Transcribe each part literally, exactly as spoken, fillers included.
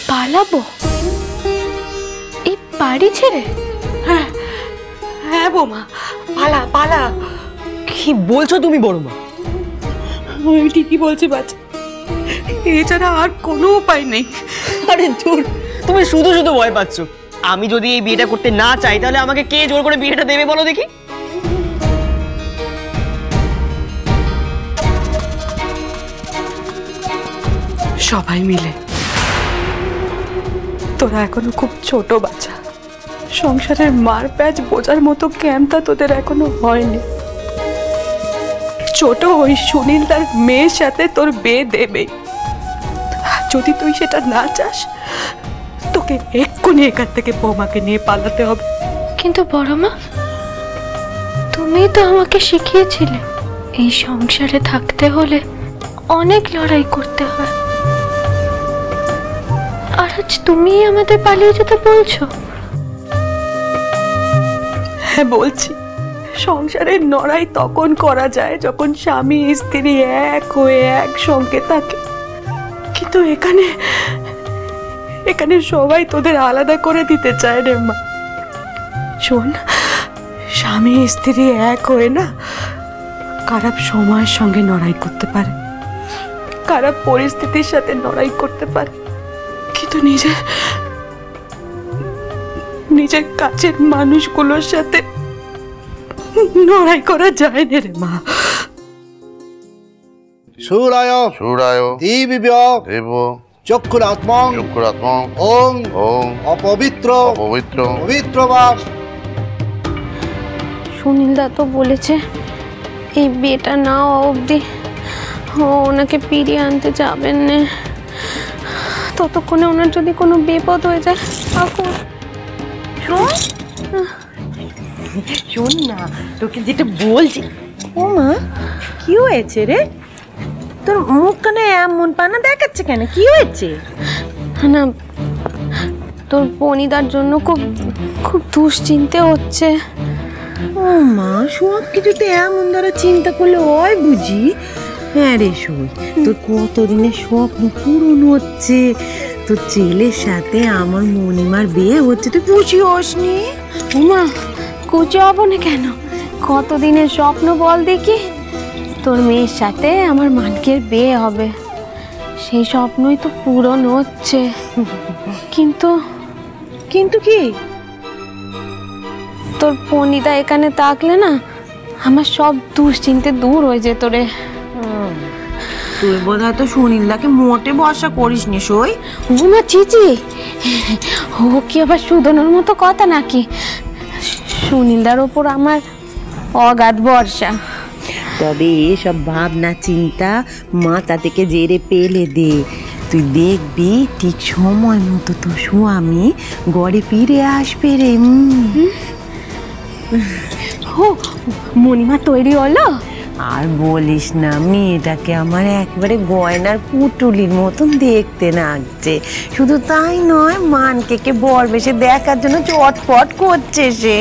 পালাবো এই বাড়ি ছেড়ে? হ্যাঁ হ্যাঁ বৌমা, পালা পালা। কি বলছো তুমি বড়মা? আমি ঠিকই বলছি বাচ্চা, এছাড়া আর কোনো উপায় নেই। আরে দূর, তুমি শুধু শুধু ভয় পাচ্ছ। আমি যদি এই বিয়েটা করতে না চাই তাহলে আমাকে কে জোর করে বিয়েটা দেবে বলো দেখি? সবাই মিলে। তোরা এখনো খুব ছোট বাচ্চা, সংসারের মার প্যাচ বোঝার মতো জ্ঞানটা তোদের এখনো হয়নি। ছোট ওই সুনীল তার মেয়ের সাথে তোর বিয়ে দেবে। যদি তুই সেটা না চাস, তোকে এক্ষুনি এখান থেকে বৌমাকে নিয়ে পালাতে হবে। কিন্তু বড়মা, তুমি তো আমাকে শিখিয়েছিলে এই সংসারে থাকতে হলে অনেক লড়াই করতে হয়, আর আজ তুমি আমাদের পালিয়ে যেতে বলছো? হ্যাঁ বলছি, সংসারের লড়াই তখন করা যায় যখন স্বামী স্ত্রী এক হয়ে একসঙ্গে থাকে, কিন্তু এখানে এখানে সবাই তোদের আলাদা করে দিতে চায় রে মা। শোন, স্বামী স্ত্রী এক হয়ে না খারাপ সময়ের সঙ্গে লড়াই করতে পারে, খারাপ পরিস্থিতির সাথে লড়াই করতে পারে, কিন্তু নিজের নিজের কাছের মানুষগুলোর সাথে লড়াই করা যায় না রে মা। সুরায় সুরায় দিব্য দেব চক্ষুরাত্মং চক্ষুরাত্মং ওং ওং অপবিত্র অপবিত্র পবিত্র বা। সুনীলদা তো বলেছে এই বিয়েটা না অবধি ওনাকে ফিরিয়ে আনতে যাবেন না, ততক্ষণে ওনার যদি কোনো বিপদ হয়ে যায়। এখন শোন না, তোকে যেটা বলছি। ও মা, কি হয়েছে রে? তোর মুখ কেন এমন পানা দেখাচ্ছে কেন? কি হয়েছে? না, তোর পনিদার জন্য খুব খুব দুশ্চিন্তে হচ্ছে। ও মা, সব কিছুতে এমন দ্বারা চিন্তা করলে হয় বুঝি? হ্যাঁ রে সই, তোর কতদিনের স্বপ্ন পূরণ হচ্ছে। তোর ছেলের সাথে আমার মণিমার বিয়ে হচ্ছে, তুই খুশি হসনি? মা, খুশি হব না কেন? কতদিনের স্বপ্ন বল দেখি। তোর মেয়ের সাথে আমার মানকের বিয়ে হবে, সেই স্বপ্নই তো পূরণ হচ্ছে। কিন্তু কিন্তু কি? তোর পনিদা এখানে থাকলে না আমার সব দুশ্চিন্তে দূর হয়ে যেত রে। তুই বোধহয় তো সুনীলদাকে মোটে ভরসা করিস নি সই। ও মা, চিচি, ও কি আবার শুধনোর মতো কথা নাকি? সুনীলদার ওপর আমার অগাধ ভরসা। তবে এসব ভাবনা চিন্তা মাথা থেকে জেরে পেলে দে। তুই দেখবি ঠিক সময় মতো তো স্বামী ঘরে ফিরে আসবে রে। ও মণিমা তৈরি হলো? আর বলিস না, মেয়েটাকে আমার একবারে গয়নার পুটুলির মতন দেখতে লাগছে। শুধু তাই নয়, মানকে কে বর বেশে দেখার জন্য চটপট করছে সে।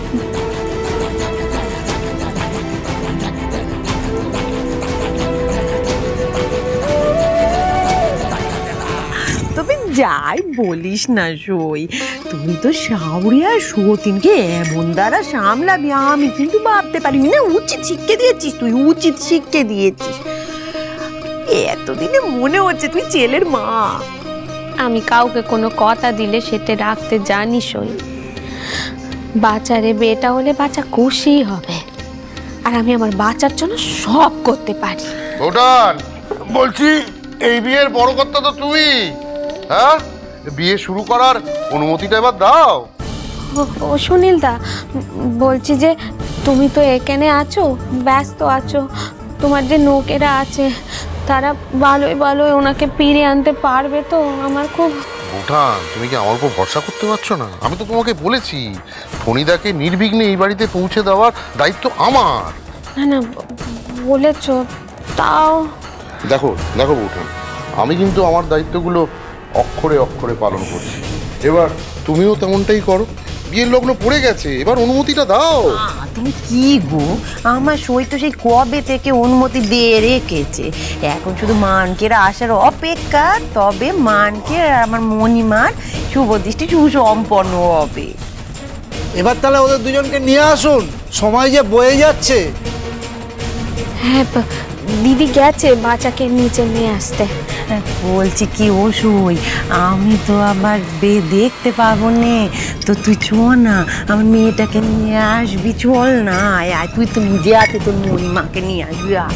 তবে যাই বলিস না সই, তুই তো শাওরি আর সতীনকে এমন দ্বারা সামলাবি আমি কিন্তু ভাবতে পারিনি না। উচিত শিক্ষা দিয়েছিস তুই, উচিত শিক্ষা দিয়েছিস। এতদিনে মনে হচ্ছে তুই ছেলের মা। আমি কাউকে কোনো কথা দিলে সেটা রাখতে জানি সই। বাচ্চারে বেটা হলে বাচ্চা খুশি হবে, আর আমি আমার বাচ্চার জন্য সব করতে পারি। ভুটান, বলছি এই বিয়ের বড় কর্তা তো তুমি। হ্যাঁ, বিয়ে শুরু করার অনুমতিটা এবার দাও। ও সুনীলদা, বলছি যে তুমি তো এখানে আছো, ব্যস্ত আছো, তোমার যে লোকেরা আছে তারা ভালোই ভালোই ওনাকে ফিরিয়ে আনতে পারবে তো? আমার খুব। ভুটান, তুমি কি আমার উপর ভরসা করতে পারছো না? আমি তো তোমাকে বলেছি ফণিদাকে নির্বিঘ্নে এই বাড়িতে পৌঁছে দেওয়ার দায়িত্ব আমার। না না, বলেছ, তাও দেখো দেখো ভুটান, আমি কিন্তু আমার দায়িত্বগুলো অক্ষরে অক্ষরে পালন করছি। এবার তুমিও তেমনটাই করো। বিয়ের লগ্ন পড়ে গেছে, এবার অনুমতিটা দাও। আহ, তুমি কি গো, আমার সই তো সেই কবে থেকে অনুমতি দিয়ে রেখেছে, এখন শুধু মানকের আসার অপেক্ষা, তবে মানকে আর আমার মণিমার শুভ দৃষ্টি সুসম্পন্ন হবে। এবার তাহলে ওদের দুজনকে নিয়ে আসুন, সময় যে বয়ে যাচ্ছে। হ্যাঁ বা- দিদি গেছে বাচ্চাকে নিচে নিয়ে আসতে। বলছি কি ও সই, আমি তো আবার বে দেখতে পাবো নে, তো তুই চ না, আমার মেয়েটাকে নিয়ে আসবি, চল না, আয় আয়, তুই তো নিজে হাতে তোর মণিমাকে নিয়ে আসবি, আয়।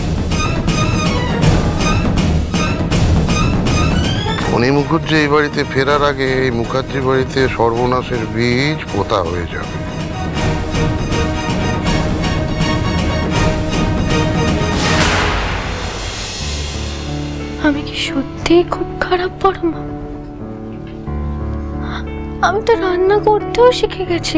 ফণী মুখুজ্জি এই বাড়িতে ফেরার আগে এই মুখার্জি বাড়িতে সর্বনাশের বীজ পোতা হয়ে যাবে। আমি কি সত্যিই খুব খারাপ বড় মা? আমি তো রান্না করতেও শিখে গেছি,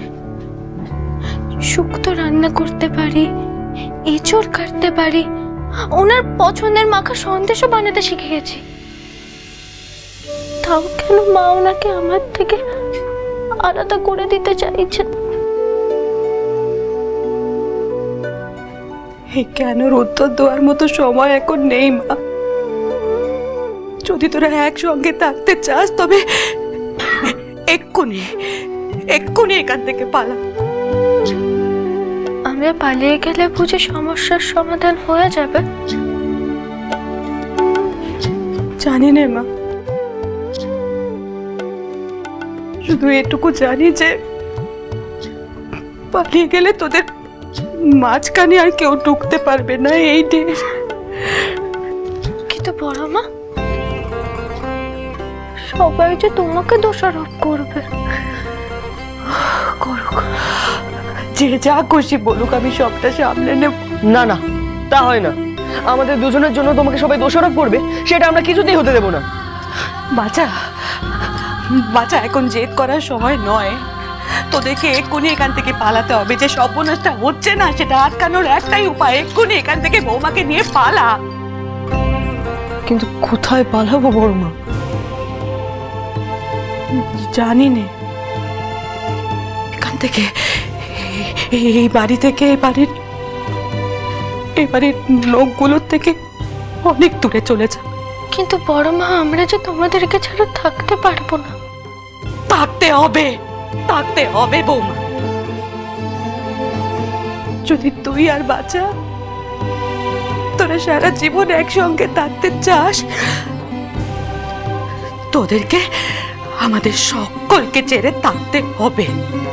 শুক্তো রান্না করতে পারি, এঁচড় কাটতে পারি, ওনার পছন্দের মাখা সন্দেশও বানাতে শিখে গেছি। তাও কেন মা ওনাকে আমার থেকে আলাদা করে দিতে চাইছেন? এই কেনর উত্তর দেওয়ার মতো সময় এখন নেই মা। যদি তোরা একসঙ্গে থাকতে চাস তবে এক্ষুনি এক্ষুনি এখান থেকে পালা। আমরা পালিয়ে গেলে বুঝি সমস্যার সমাধান হয়ে যাবে? জানি না মা, শুধু এটুকু জানি যে পালিয়ে গেলে তোদের মাঝখানে আর কেউ ঢুকতে পারবে না, এই ডে। কিন্তু বড় মা, সবাই যে তোমাকে দোষারোপ করবে। করুক, যে যা খুশি বলুক, আমি সবটা সামলে নেব। না না, তা হয় না। আমাদের দুজনের জন্য তোমাকে সবাই দোষারোপ করবে, সেটা আমরা কিছুতেই হতে দেবো না। বাচ্চা বাচ্চা এখন জেদ করার সময় নয়, তোদেরকে এক্ষুনি এখান থেকে পালাতে হবে। যে সর্বনাশটা হচ্ছে না সেটা আটকানোর একটাই উপায়, এক্ষুনি এখান থেকে বৌমাকে নিয়ে পালা। কিন্তু কোথায় পালাবো বড়মা? জানি নে, এখান থেকে, এই- এই বাড়ি থেকে, এই বাড়ির এই বাড়ির লোকগুলোর থেকে অনেক দূরে চলে যা। কিন্তু বড় মা, আমরা যে তোমাদেরকে ছাড়া থাকতে পারবো না। থাকতে হবে, থাকতে হবে বৌমা। যদি তুই আর বাচ্চা তোরা সারা জীবন একসঙ্গে থাকতে চাস, তোদেরকে আমাদের সকলকে ছেড়ে থাকতে হবে।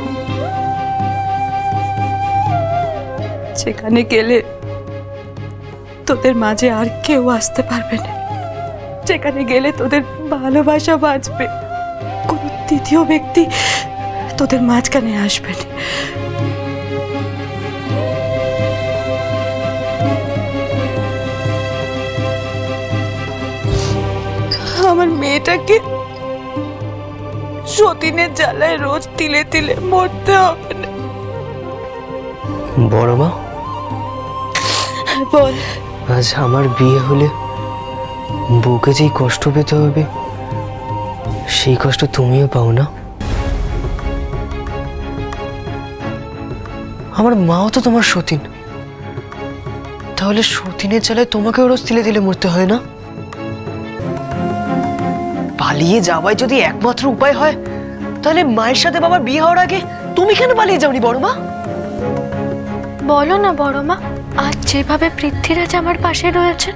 সেখানে গেলে তোদের মাঝে আর কেউ আসতে পারবে না, যেখানে গেলে তোদের ভালোবাসা বাঁচবে, কোন তৃতীয় ব্যক্তি তোদের মাঝখানে আসবে না। আমার মেয়েটাকে সতীনের জ্বালায় রোজ তিলে তিলে মরতে হবে না। বড়মা, বল, আজ আমার বিয়ে হলে বউকে যেই কষ্ট পেতে হবে, সেই কষ্ট তুমিও পাও না? আমার মাও তো তোমার সতীন, তাহলে সতীনের জ্বালায় তোমাকেও রোজ তিলে তিলে মরতে হয় না? পালিয়ে যাওয়াই যদি একমাত্র উপায় হয়, তাহলে মায়ের সাথে বাবার বিয়ে হওয়ার আগে তুমি কেন পালিয়ে যাওনি বড়মা? বলো না বড় মা, আজ যেভাবে পৃথ্বীরাজ আমার পাশে রয়েছে,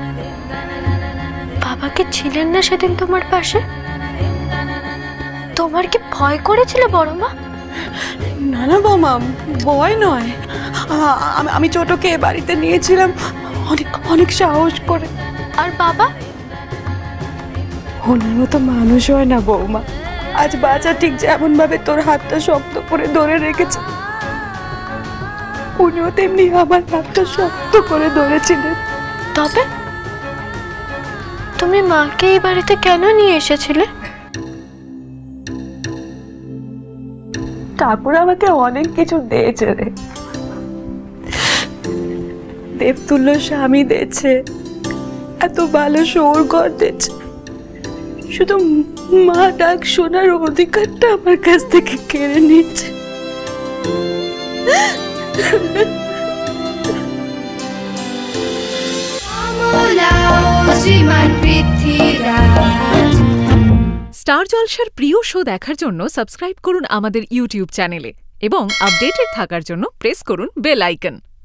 বাবা কি ছিলেন না সেদিন তোমার পাশে? তোমার কি ভয় করেছিল বড় মা? না না বৌমা, ভয় নয়। আ- আমি- আমি ছোটকে এ বাড়িতে নিয়েছিলাম অনেক অনেক সাহস করে। আর বাবা? ওনার মতো মানুষ হয় না বৌমা। আজ বাচ্চা ঠিক যেমন ভাবে তোর হাতটা শক্ত করে ধরে রেখেছে, উনিও তেমনি আমার হাতটা শক্ত করে ধরেছিলেন। তবে তুমি মাকে এই বাড়িতে কেন নিয়ে এসেছিলে? ঠাকুর আমাকে অনেক কিছু দিয়েছে রে, দেবতুল্য স্বামী দিয়েছে, এত ভালো সৌরঘর দিয়েছে, শুধু মা ডাক শোনার অধিকারটা আমার কাছ থেকে কেড়ে নিচ্ছে। স্টার জলসার প্রিয় শো দেখার জন্য সাবস্ক্রাইব করুন আমাদের ইউটিউব চ্যানেলে এবং আপডেটেড থাকার জন্য প্রেস করুন বেল আইকন।